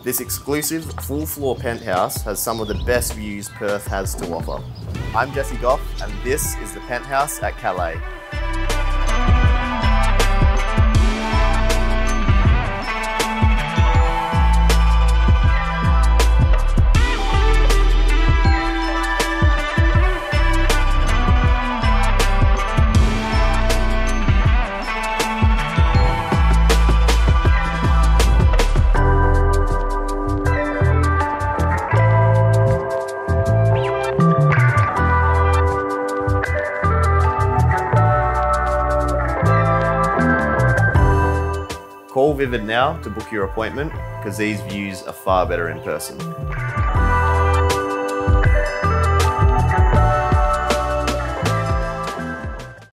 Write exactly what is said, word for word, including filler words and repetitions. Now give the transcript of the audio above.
This exclusive full-floor penthouse has some of the best views Perth has to offer. I'm Jesse Goff, and this is the penthouse at Calais. Call Vivid now to book your appointment, because these views are far better in person.